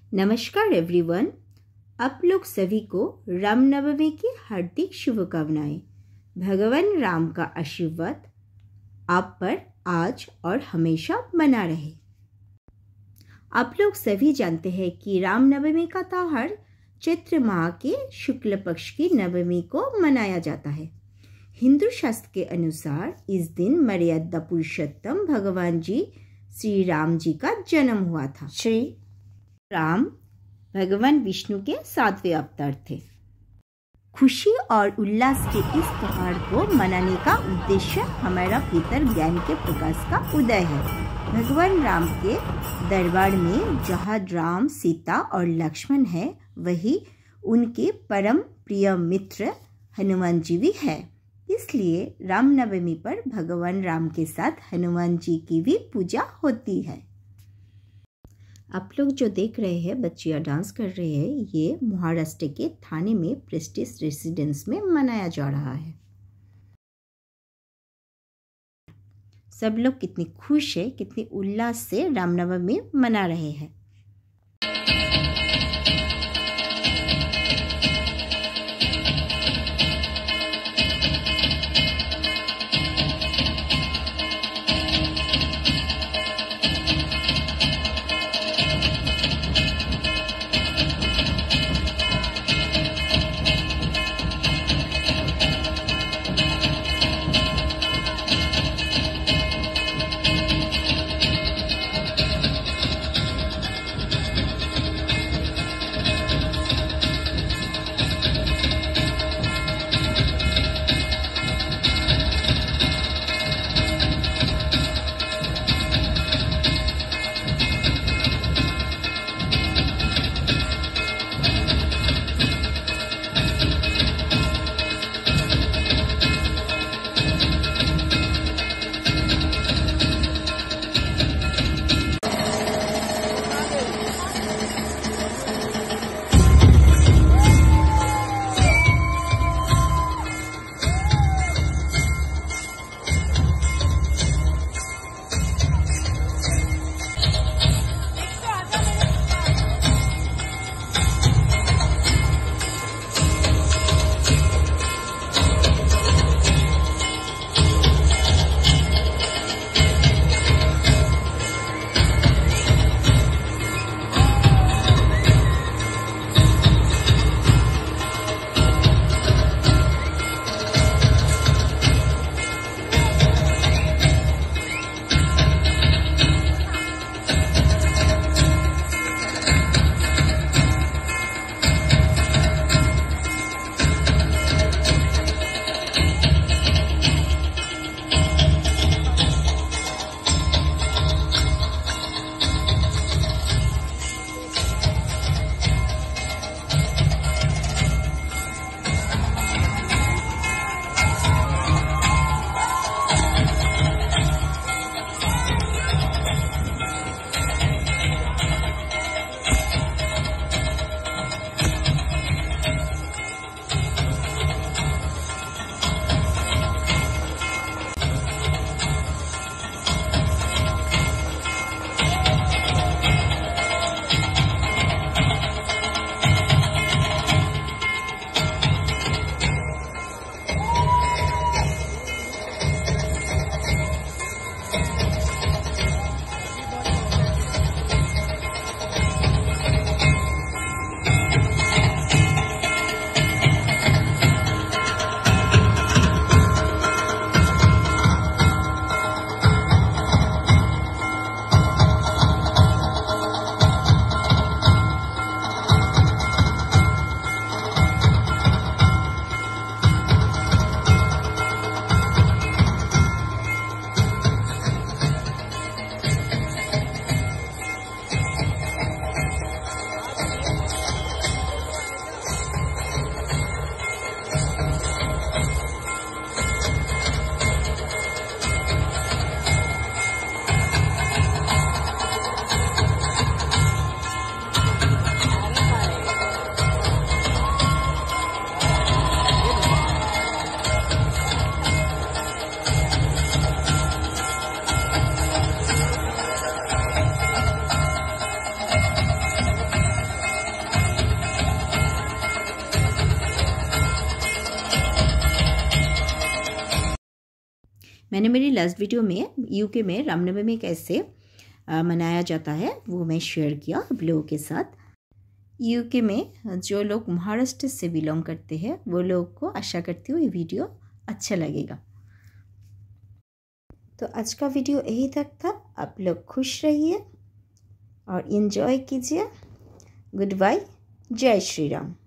नमस्कार एवरीवन। आप लोग सभी को रामनवमी की हार्दिक शुभकामनाएं। भगवान राम का आशीर्वाद आप पर आज और हमेशा बना रहे। आप लोग सभी जानते हैं कि रामनवमी का त्योहार चैत्र माह के शुक्ल पक्ष की नवमी को मनाया जाता है। हिंदू शास्त्र के अनुसार इस दिन मर्यादा पुरुषोत्तम भगवान जी श्री राम जी का जन्म हुआ था। श्री राम भगवान विष्णु के 7वें अवतार थे। खुशी और उल्लास के इस त्योहार को मनाने का उद्देश्य हमारा भीतर ज्ञान के प्रकाश का उदय है। भगवान राम के दरबार में जहाँ राम, सीता और लक्ष्मण है, वही उनके परम प्रिय मित्र हनुमान जी भी है। इसलिए रामनवमी पर भगवान राम के साथ हनुमान जी की भी पूजा होती है। आप लोग जो देख रहे हैं, बच्चियां डांस कर रहे हैं, ये महाराष्ट्र के थाने में प्रेस्टीज रेसिडेंस में मनाया जा रहा है। सब लोग कितनी खुश है, कितनी उल्लास से रामनवमी मना रहे हैं। मैंने मेरी लास्ट वीडियो में यूके में रामनवमी कैसे मनाया जाता है वो मैं शेयर किया आप लोगों के साथ। यूके में जो लोग महाराष्ट्र से बिलोंग करते हैं वो लोग को आशा करती हूँ ये वीडियो अच्छा लगेगा। तो आज का वीडियो यही तक था। आप लोग खुश रहिए और एंजॉय कीजिए। गुड बाय, जय श्री राम।